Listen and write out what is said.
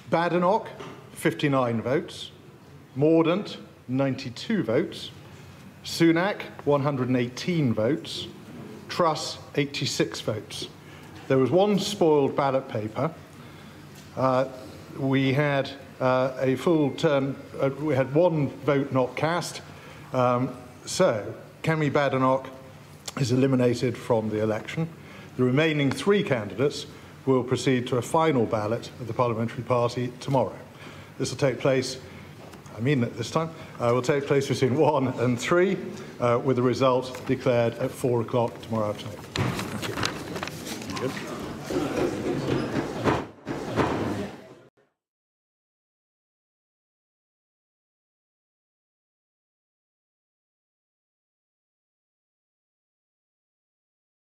Badenoch, 59 votes. Mordaunt, 92 votes. Sunak, 118 votes. Truss, 86 votes. There was one spoiled ballot paper. We had a full turn, we had one vote not cast. So Kemi Badenoch is eliminated from the election. The remaining 3 candidates will proceed to a final ballot of the Parliamentary Party tomorrow. This will take place, I mean it this time, will take place between 1 and 3, with the result declared at 4 o'clock tomorrow afternoon. Thank you. Good.